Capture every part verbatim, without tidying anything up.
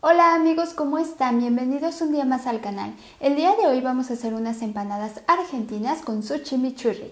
Hola amigos, ¿cómo están? Bienvenidos un día más al canal. El día de hoy vamos a hacer unas empanadas argentinas con su chimichurri.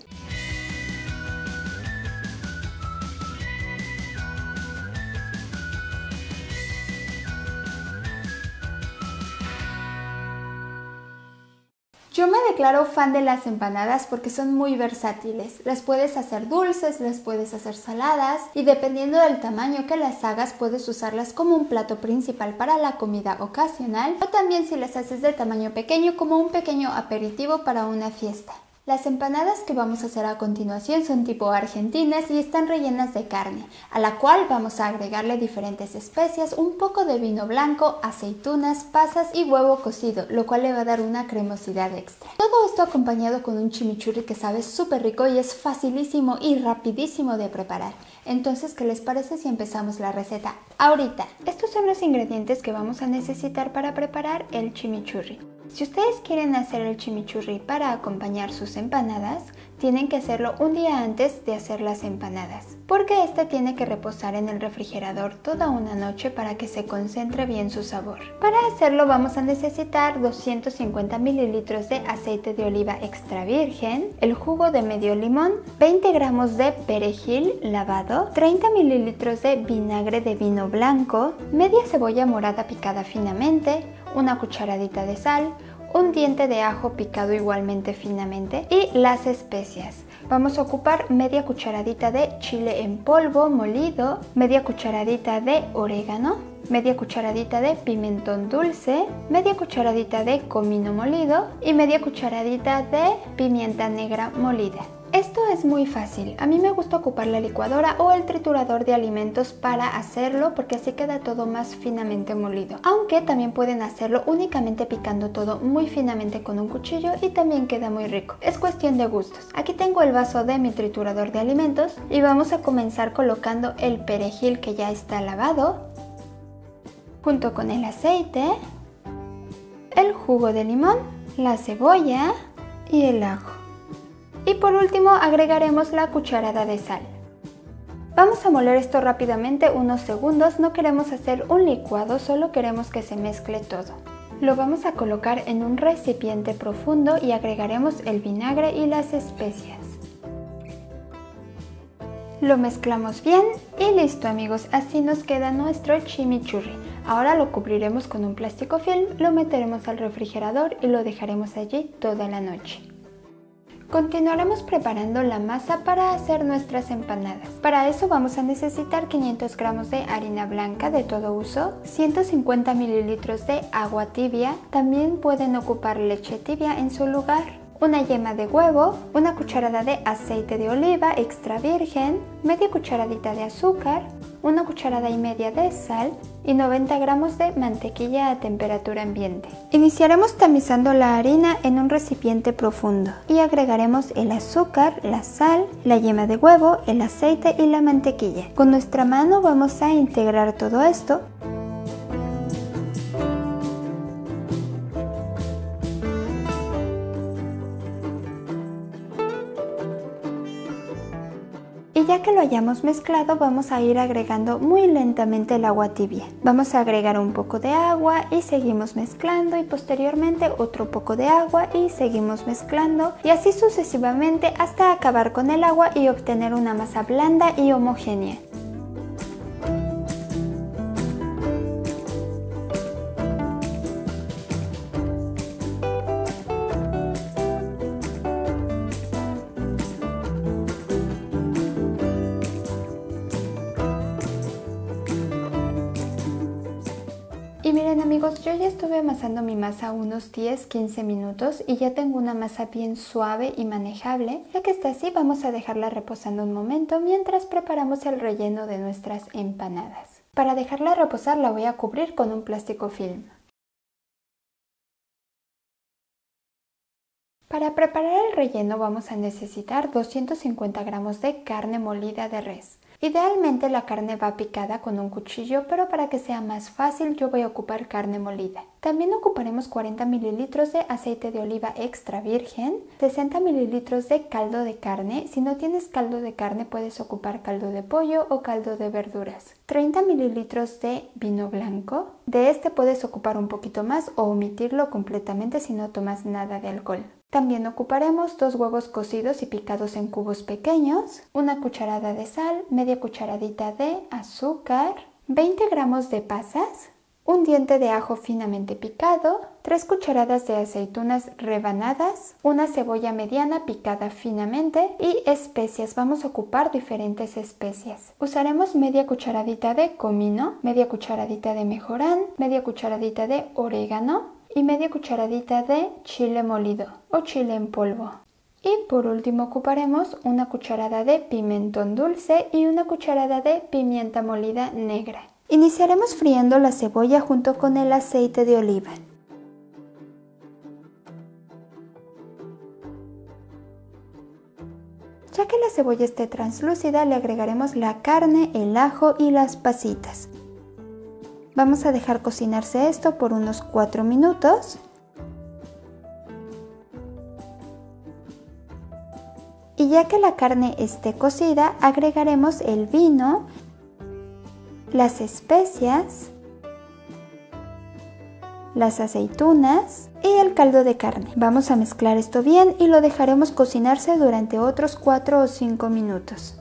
Yo me declaro fan de las empanadas porque son muy versátiles. Las puedes hacer dulces, las puedes hacer saladas y dependiendo del tamaño que las hagas puedes usarlas como un plato principal para la comida ocasional o también si las haces de tamaño pequeño como un pequeño aperitivo para una fiesta. Las empanadas que vamos a hacer a continuación son tipo argentinas y están rellenas de carne, a la cual vamos a agregarle diferentes especias, un poco de vino blanco, aceitunas, pasas y huevo cocido, lo cual le va a dar una cremosidad extra. Todo esto acompañado con un chimichurri que sabe súper rico y es facilísimo y rapidísimo de preparar. Entonces, ¿qué les parece si empezamos la receta ahorita? Estos son los ingredientes que vamos a necesitar para preparar el chimichurri. Si ustedes quieren hacer el chimichurri para acompañar sus empanadas, tienen que hacerlo un día antes de hacer las empanadas, porque este tiene que reposar en el refrigerador toda una noche para que se concentre bien su sabor. Para hacerlo vamos a necesitar doscientos cincuenta mililitros de aceite de oliva extra virgen, el jugo de medio limón, veinte gramos de perejil lavado, treinta mililitros de vinagre de vino blanco, media cebolla morada picada finamente, una cucharadita de sal, un diente de ajo picado igualmente finamente y las especias. Vamos a ocupar media cucharadita de chile en polvo molido, media cucharadita de orégano, media cucharadita de pimentón dulce, media cucharadita de comino molido y media cucharadita de pimienta negra molida. Esto es muy fácil, a mí me gusta ocupar la licuadora o el triturador de alimentos para hacerlo porque así queda todo más finamente molido. Aunque también pueden hacerlo únicamente picando todo muy finamente con un cuchillo y también queda muy rico. Es cuestión de gustos. Aquí tengo el vaso de mi triturador de alimentos y vamos a comenzar colocando el perejil que ya está lavado junto con el aceite, el jugo de limón, la cebolla y el ajo. Y por último agregaremos la cucharada de sal. Vamos a moler esto rápidamente unos segundos, no queremos hacer un licuado, solo queremos que se mezcle todo. Lo vamos a colocar en un recipiente profundo y agregaremos el vinagre y las especias. Lo mezclamos bien y listo amigos, así nos queda nuestro chimichurri. Ahora lo cubriremos con un plástico film, lo meteremos al refrigerador y lo dejaremos allí toda la noche. Continuaremos preparando la masa para hacer nuestras empanadas. Para eso vamos a necesitar quinientos gramos de harina blanca de todo uso, ciento cincuenta mililitros de agua tibia, también pueden ocupar leche tibia en su lugar, una yema de huevo, una cucharada de aceite de oliva extra virgen, media cucharadita de azúcar, una cucharada y media de sal y noventa gramos de mantequilla a temperatura ambiente. Iniciaremos tamizando la harina en un recipiente profundo y agregaremos el azúcar, la sal, la yema de huevo, el aceite y la mantequilla. Con nuestra mano vamos a integrar todo esto. Y ya que lo hayamos mezclado vamos a ir agregando muy lentamente el agua tibia. Vamos a agregar un poco de agua y seguimos mezclando y posteriormente otro poco de agua y seguimos mezclando y así sucesivamente hasta acabar con el agua y obtener una masa blanda y homogénea. Y miren amigos, yo ya estuve amasando mi masa unos diez a quince minutos y ya tengo una masa bien suave y manejable. Ya que está así, vamos a dejarla reposando un momento mientras preparamos el relleno de nuestras empanadas. Para dejarla reposar la voy a cubrir con un plástico film. Para preparar el relleno vamos a necesitar doscientos cincuenta gramos de carne molida de res. Idealmente la carne va picada con un cuchillo, pero para que sea más fácil yo voy a ocupar carne molida. También ocuparemos cuarenta mililitros de aceite de oliva extra virgen, sesenta mililitros de caldo de carne. Si no tienes caldo de carne puedes ocupar caldo de pollo o caldo de verduras. treinta mililitros de vino blanco. De este puedes ocupar un poquito más o omitirlo completamente si no tomas nada de alcohol. También ocuparemos dos huevos cocidos y picados en cubos pequeños, una cucharada de sal, media cucharadita de azúcar, veinte gramos de pasas, un diente de ajo finamente picado, tres cucharadas de aceitunas rebanadas, una cebolla mediana picada finamente y especias. Vamos a ocupar diferentes especias. Usaremos media cucharadita de comino, media cucharadita de mejorán, media cucharadita de orégano y media cucharadita de chile molido o chile en polvo. Y por último ocuparemos una cucharada de pimentón dulce y una cucharada de pimienta molida negra. Iniciaremos friendo la cebolla junto con el aceite de oliva. Ya que la cebolla esté translúcida, le agregaremos la carne, el ajo y las pasitas. Vamos a dejar cocinarse esto por unos cuatro minutos. Y ya que la carne esté cocida, agregaremos el vino, las especias, las aceitunas y el caldo de carne. Vamos a mezclar esto bien y lo dejaremos cocinarse durante otros cuatro o cinco minutos.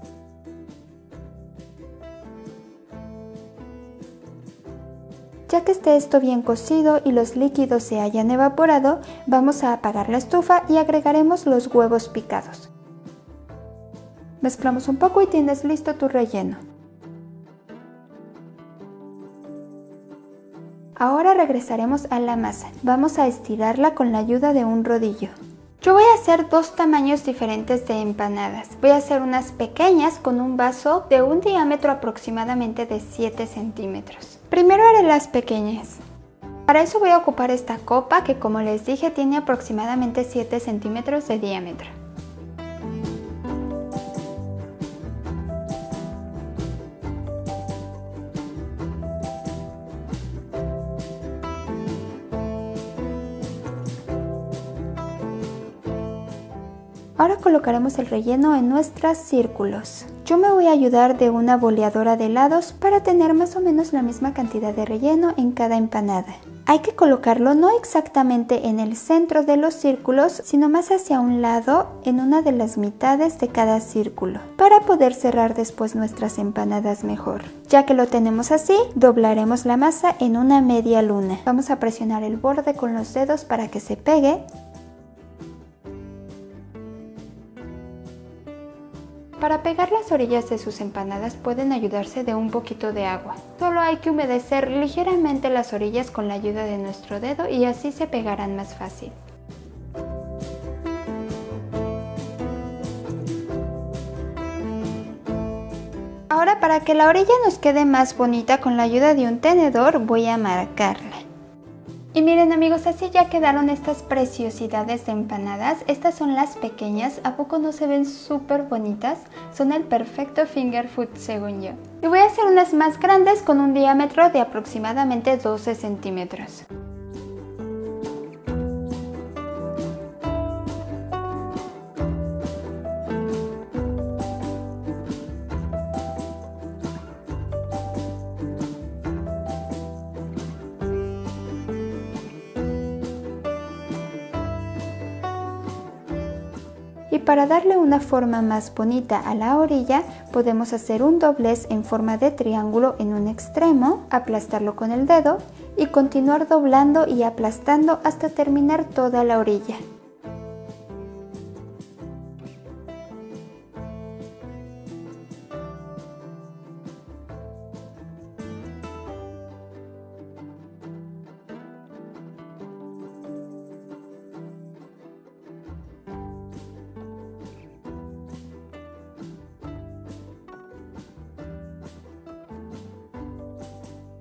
Ya que esté esto bien cocido y los líquidos se hayan evaporado, vamos a apagar la estufa y agregaremos los huevos picados. Mezclamos un poco y tienes listo tu relleno. Ahora regresaremos a la masa. Vamos a estirarla con la ayuda de un rodillo. Yo voy a hacer dos tamaños diferentes de empanadas. Voy a hacer unas pequeñas con un vaso de un diámetro aproximadamente de siete centímetros. Primero haré las pequeñas. Para eso voy a ocupar esta copa que, como les dije, tiene aproximadamente siete centímetros de diámetro. Ahora colocaremos el relleno en nuestros círculos. Yo me voy a ayudar de una boleadora de helados para tener más o menos la misma cantidad de relleno en cada empanada. Hay que colocarlo no exactamente en el centro de los círculos, sino más hacia un lado en una de las mitades de cada círculo, para poder cerrar después nuestras empanadas mejor. Ya que lo tenemos así, doblaremos la masa en una media luna. Vamos a presionar el borde con los dedos para que se pegue. Para pegar las orillas de sus empanadas pueden ayudarse de un poquito de agua. Solo hay que humedecer ligeramente las orillas con la ayuda de nuestro dedo y así se pegarán más fácil. Ahora, para que la orilla nos quede más bonita, con la ayuda de un tenedor voy a marcarla. Y miren amigos, así ya quedaron estas preciosidades de empanadas. Estas son las pequeñas, ¿a poco no se ven súper bonitas? Son el perfecto finger food según yo. Y voy a hacer unas más grandes con un diámetro de aproximadamente doce centímetros. Y para darle una forma más bonita a la orilla, podemos hacer un doblez en forma de triángulo en un extremo, aplastarlo con el dedo y continuar doblando y aplastando hasta terminar toda la orilla.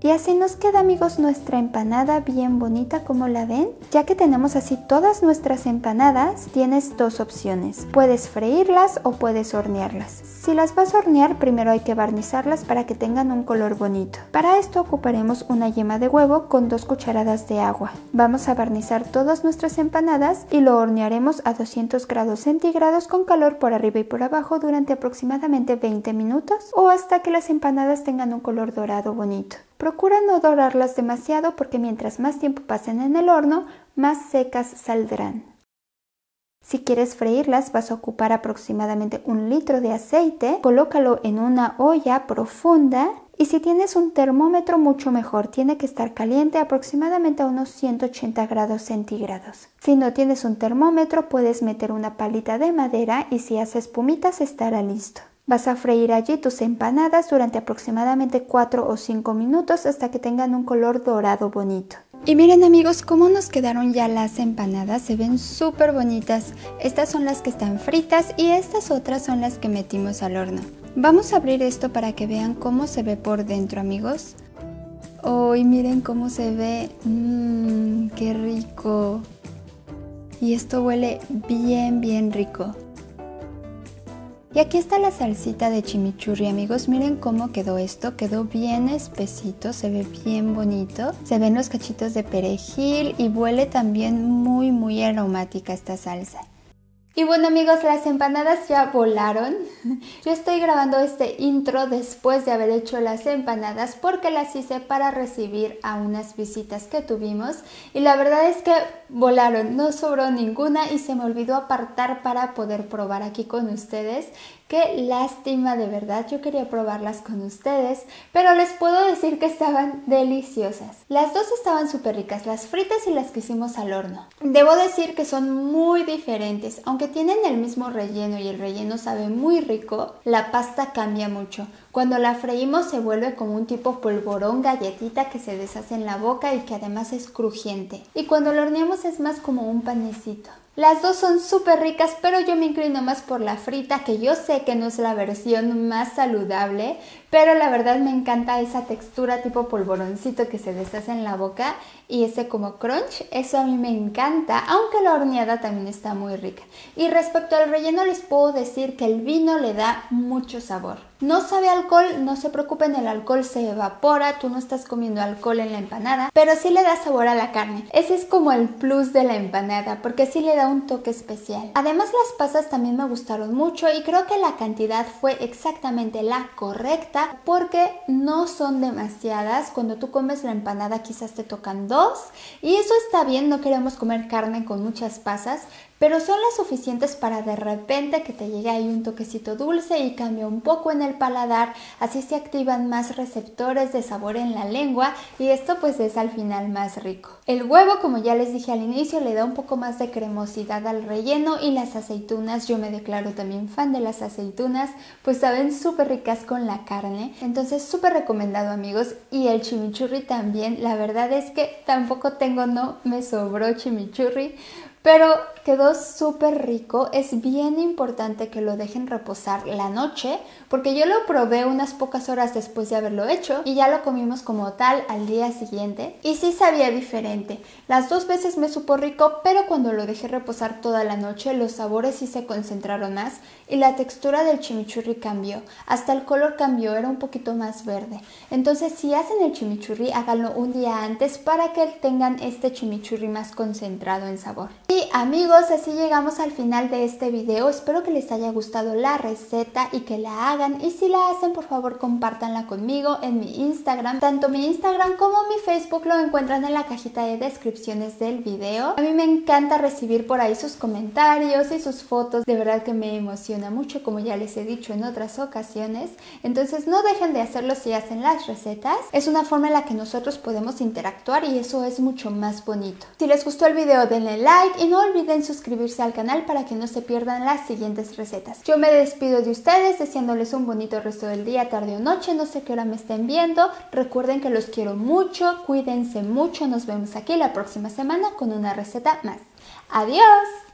Y así nos queda, amigos, nuestra empanada bien bonita, como la ven. Ya que tenemos así todas nuestras empanadas, tienes dos opciones. Puedes freírlas o puedes hornearlas. Si las vas a hornear, primero hay que barnizarlas para que tengan un color bonito. Para esto ocuparemos una yema de huevo con dos cucharadas de agua. Vamos a barnizar todas nuestras empanadas y lo hornearemos a doscientos grados centígrados con calor por arriba y por abajo durante aproximadamente veinte minutos o hasta que las empanadas tengan un color dorado bonito. Procura no dorarlas demasiado porque mientras más tiempo pasen en el horno, más secas saldrán. Si quieres freírlas, vas a ocupar aproximadamente un litro de aceite, colócalo en una olla profunda y si tienes un termómetro mucho mejor, tiene que estar caliente aproximadamente a unos ciento ochenta grados centígrados. Si no tienes un termómetro, puedes meter una palita de madera y si hace espumitas estará listo. Vas a freír allí tus empanadas durante aproximadamente cuatro o cinco minutos hasta que tengan un color dorado bonito. Y miren, amigos, cómo nos quedaron ya las empanadas, se ven súper bonitas. Estas son las que están fritas y estas otras son las que metimos al horno. Vamos a abrir esto para que vean cómo se ve por dentro, amigos. Oh, y miren cómo se ve, mmm, qué rico. Y esto huele bien, bien rico. Y aquí está la salsita de chimichurri, amigos. Miren cómo quedó esto. Quedó bien espesito, se ve bien bonito. Se ven los cachitos de perejil y huele también muy, muy aromática esta salsa. Y bueno, amigos, las empanadas ya volaron. Yo estoy grabando este intro después de haber hecho las empanadas porque las hice para recibir a unas visitas que tuvimos y la verdad es que volaron, no sobró ninguna y se me olvidó apartar para poder probar aquí con ustedes. Qué lástima, de verdad, yo quería probarlas con ustedes, pero les puedo decir que estaban deliciosas. Las dos estaban súper ricas, las fritas y las que hicimos al horno. Debo decir que son muy diferentes, aunque tienen el mismo relleno y el relleno sabe muy rico, la pasta cambia mucho. Cuando la freímos se vuelve como un tipo polvorón, galletita que se deshace en la boca y que además es crujiente. Y cuando lo horneamos es más como un panecito. Las dos son súper ricas, pero yo me inclino más por la frita, que yo sé que no es la versión más saludable, pero la verdad me encanta esa textura tipo polvoroncito que se deshace en la boca y ese como crunch, eso a mí me encanta, aunque la horneada también está muy rica. Y respecto al relleno les puedo decir que el vino le da mucho sabor. No sabe a alcohol, no se preocupen, el alcohol se evapora, tú no estás comiendo alcohol en la empanada, pero sí le da sabor a la carne. Ese es como el plus de la empanada, porque sí le da un toque especial. Además las pasas también me gustaron mucho y creo que la cantidad fue exactamente la correcta porque no son demasiadas. Cuando tú comes la empanada quizás te tocan dos y eso está bien, no queremos comer carne con muchas pasas, pero son las suficientes para de repente que te llegue ahí un toquecito dulce y cambia un poco en el paladar, así se activan más receptores de sabor en la lengua y esto pues es al final más rico. El huevo, como ya les dije al inicio, le da un poco más de cremosidad al relleno y las aceitunas, yo me declaro también fan de las aceitunas, pues saben súper ricas con la carne, entonces súper recomendado, amigos. Y el chimichurri también, la verdad es que tampoco tengo, no me sobró chimichurri, pero quedó súper rico. Es bien importante que lo dejen reposar la noche porque yo lo probé unas pocas horas después de haberlo hecho y ya lo comimos como tal al día siguiente y sí sabía diferente. Las dos veces me supo rico, pero cuando lo dejé reposar toda la noche los sabores sí se concentraron más y la textura del chimichurri cambió, hasta el color cambió, era un poquito más verde. Entonces si hacen el chimichurri, háganlo un día antes para que tengan este chimichurri más concentrado en sabor. Y amigos, así llegamos al final de este video. Espero que les haya gustado la receta y que la hagan. Y si la hacen, por favor, compártanla conmigo en mi Instagram. Tanto mi Instagram como mi Facebook lo encuentran en la cajita de descripciones del video. A mí me encanta recibir por ahí sus comentarios y sus fotos. De verdad que me emociona mucho, como ya les he dicho en otras ocasiones. Entonces no dejen de hacerlo si hacen las recetas. Es una forma en la que nosotros podemos interactuar y eso es mucho más bonito. Si les gustó el video, denle like y no olviden suscribirse al canal para que no se pierdan las siguientes recetas. Yo me despido de ustedes deseándoles un bonito resto del día, tarde o noche, no sé qué hora me estén viendo. Recuerden que los quiero mucho, cuídense mucho, nos vemos aquí la próxima semana con una receta más. ¡Adiós!